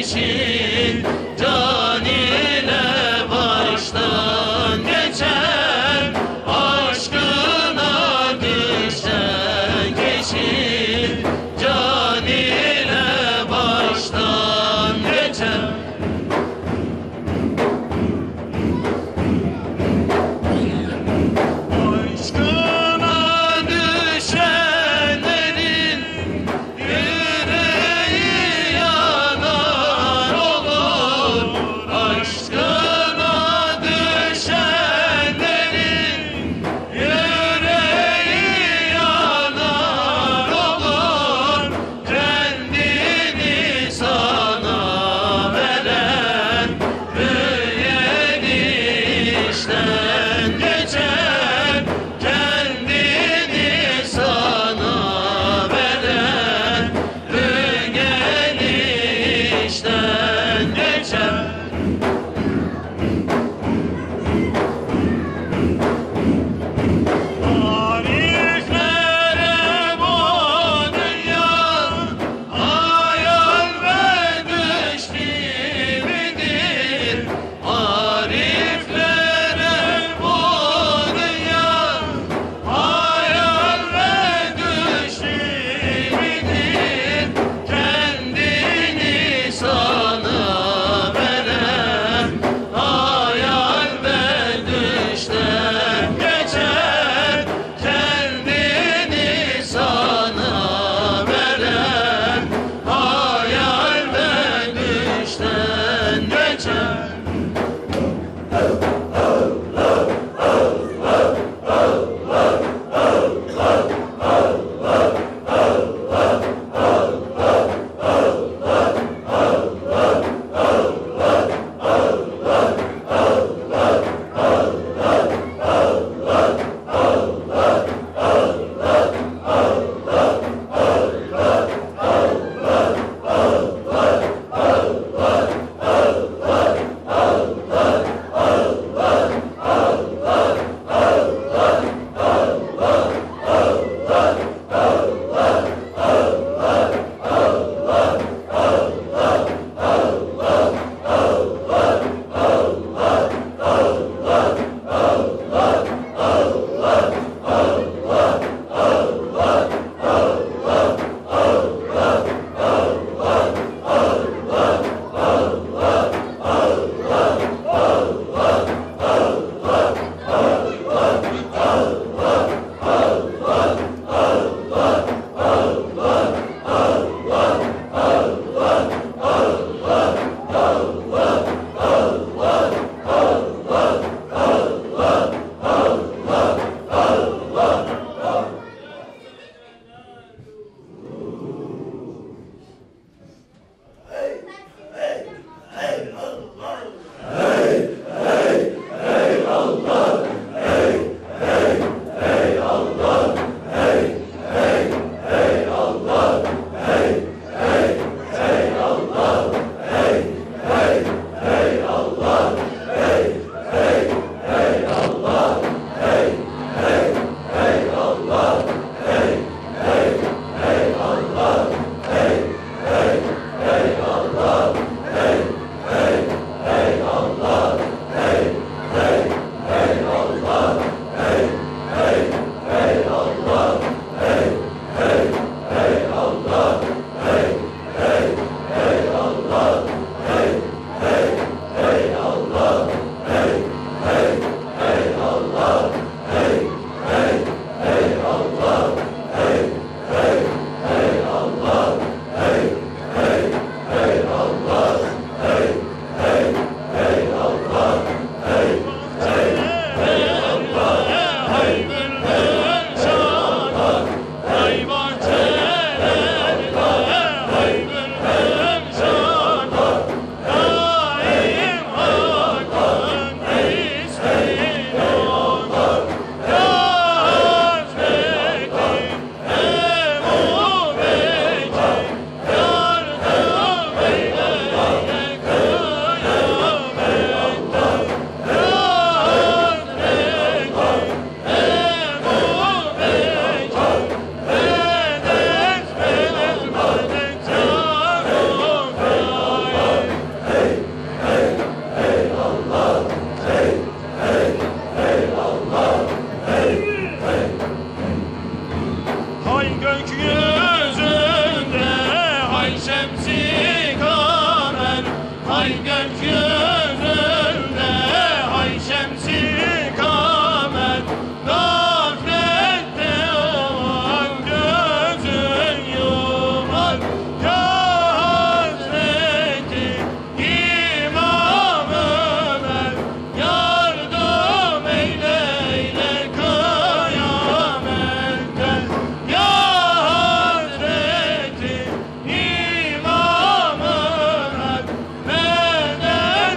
geçir, can ile baştan geçer, aşkına düşen geçir, can ile baştan geçer. Aşkına düşenlerin yüreği yanar, o Ay gökyüzünde ay şemsi kamer gaflette olan gözün yumar ya Hazreti İmam Ömer yardım eyle kıyamette ya Hazreti İmam Ömer medet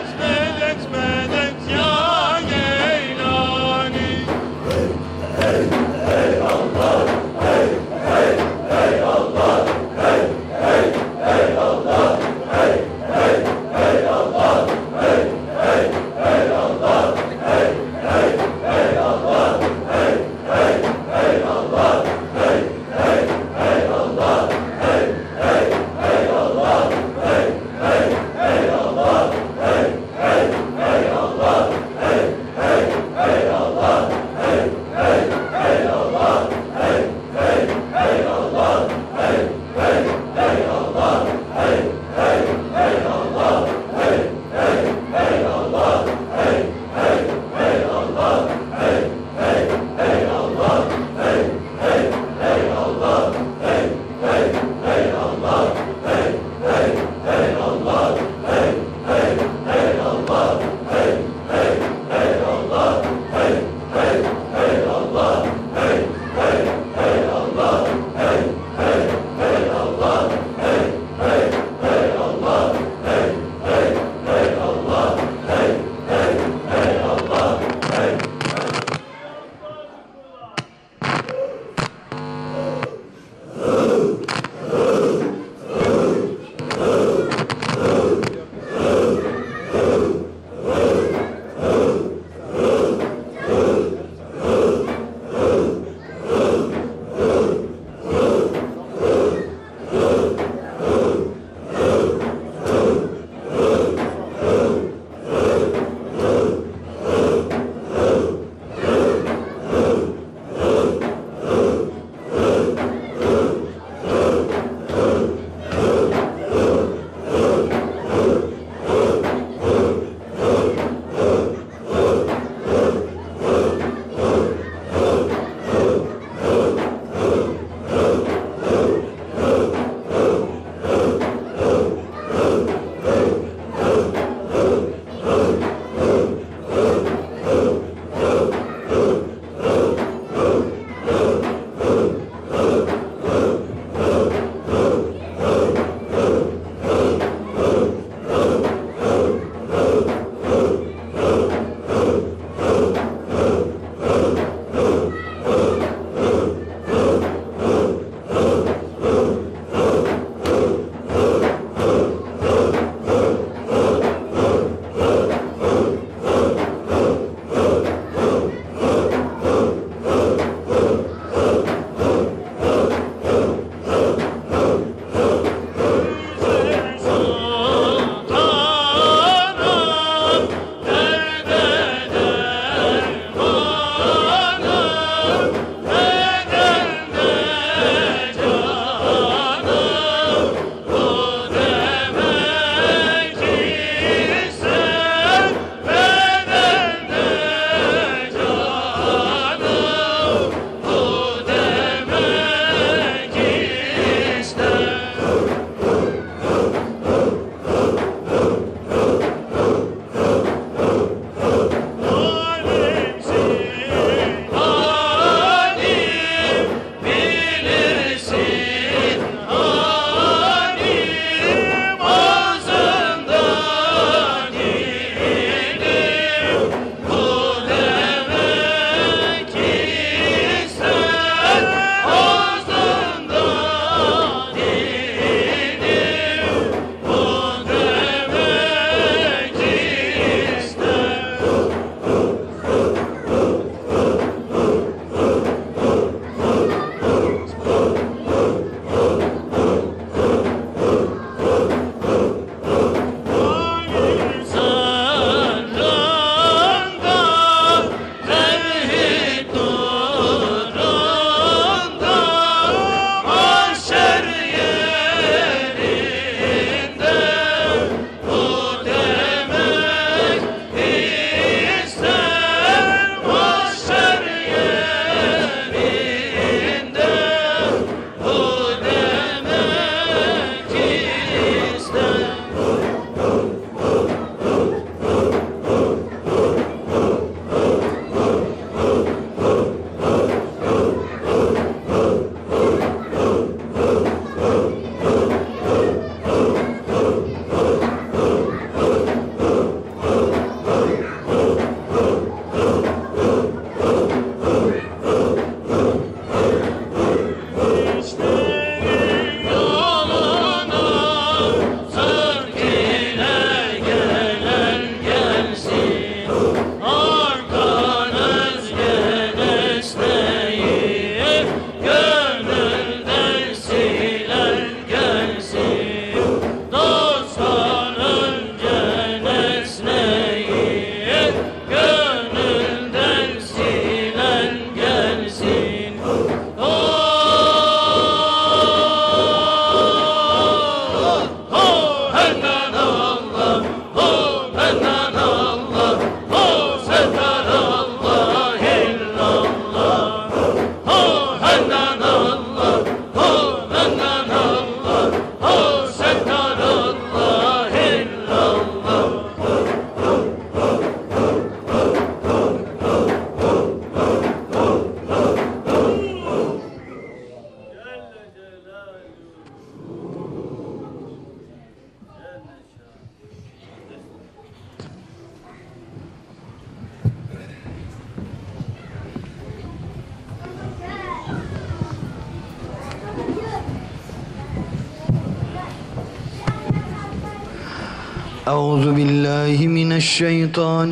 أعوذ بالله من الشيطان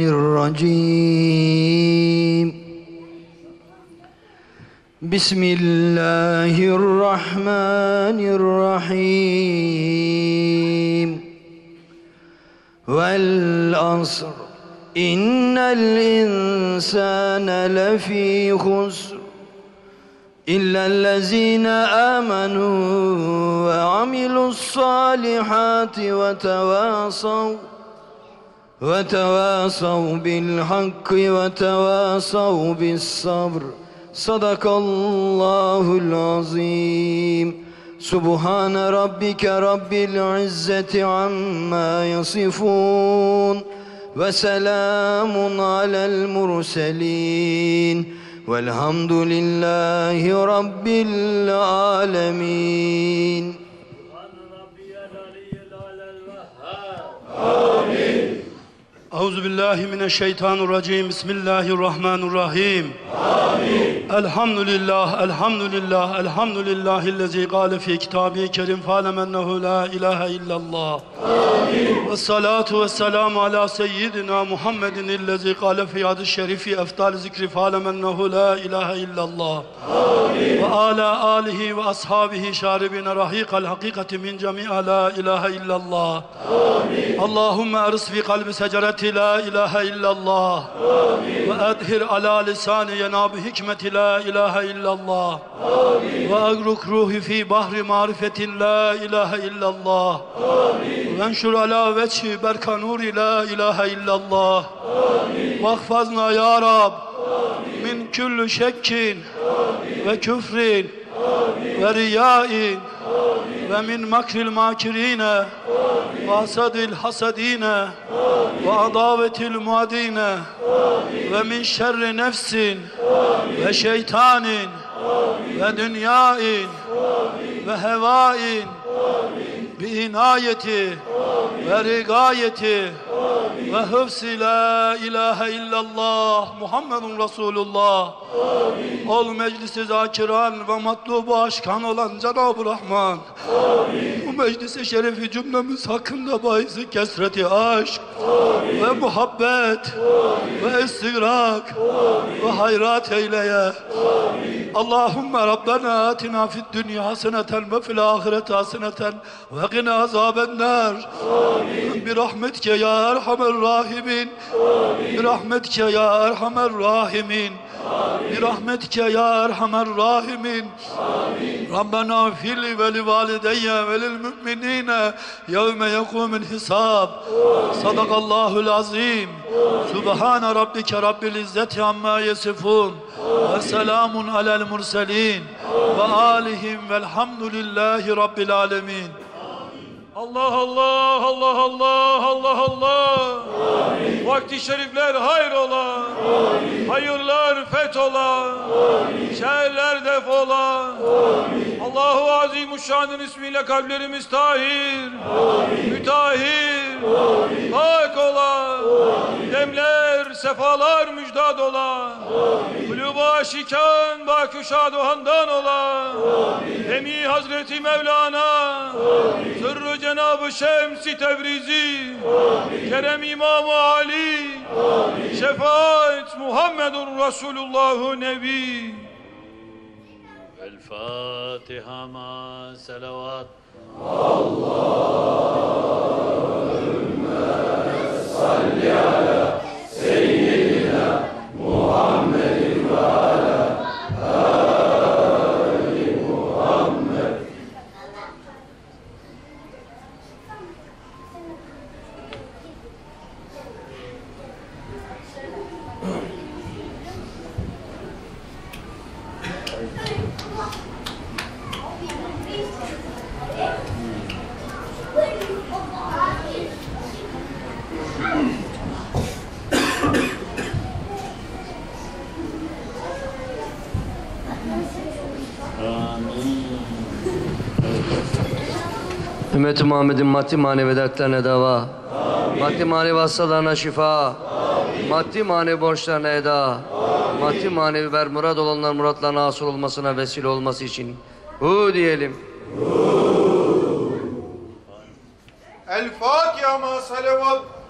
الرجيم بسم الله الرحمن الرحيم والعصر إن الإنسان لفي خسر إلا الذين آمنوا وعملوا الصالحات وتواصوا بالحق وتواصوا بالصبر صدق الله العظيم سبحان ربك رب العزة عما يصفون وسلام على المرسلين والحمد لله رب العالمين. أعوذ بالله من الشيطان الرجيم بسم الله الرحمن الرحيم الحمد لله الحمد لله الحمد لله الذي قال في كتابه الكريم فاعلم أنه لا إله إلا الله والصلاة والسلام على سيدنا محمد الذي قال في هذا الشريف أفضل ذكر فاعلم أنه لا إله إلا الله وعلى آله وأصحابه شاربين رحيق الحقيقة من جميع لا إله إلا الله اللهم أرس في قلب سجرة لا إله إلا الله وأدهر على لسان يناب حكمة لا إله إلا الله وأغرق روحي في بحر معرفة لا إله إلا الله وانشر على وجه برك نور لا إله إلا الله واحفظنا يا رب من كل شك وكفر ورياء ومن مكر الماكرين وحسد الحسدين وعداوة المعادين ومن شر نفس وشيطان ودنياء وهواء بعنايته ورقايته وحفظ لا إله إلا الله محمد رسول الله ol meclisi zakiran ve matlubu aşkan olan Cenab-ı Rahman bu meclisi şerefi cümlemiz hakkında bahisi kesreti aşk ve muhabbet ve istigrak ve hayrat eyleye Allahümme Rabbena atina fid dünya haseneten ve fil ahireti haseneten ve qina azabennar bi rahmetike ya erhamer rahimin bi rahmetike ya erhamer rahimin bi rahmetike ya erhamer rahimin Rabbena fili ve li valideyye ve lil müminine yevme yekumul hisab sadakallahul azim subhane rabbike rabbil izzeti amma yasifun ve selamun alel murselin ve alihim velhamdülillahi rabbil alemin. Allah Allah Allah Allah Allah Allah. Vakti şerifler hayrola. Hayırlar fethola. Şerler defola. Allahu Azimuşşan'ın ismiyle kalplerimiz tahir, mütahhir, pak ola. Demler, sefalar müjdat ola. Kulüba aşikan baküşad handan ola. Emi Hazreti Mevlana Sırrı Cenab-ı Şems-i Tebrizi Kerem İmam-ı Ali Şefaat Muhammedun Resulullah-ı Nebi. El Fatiha ma selavat. Allahümme salli ala seyyidina Muhammedin ve ala Ali Muhammed. Ümmet-i Muhammed'in maddi manevi dertlerine deva, maddi manevi hastalarına şifa, maddi manevi borçlarına eda, maddi manevi bermurad olanlar muratlarına hasıl olmasına vesile olması için hu diyelim. El Fatiha ma salavat.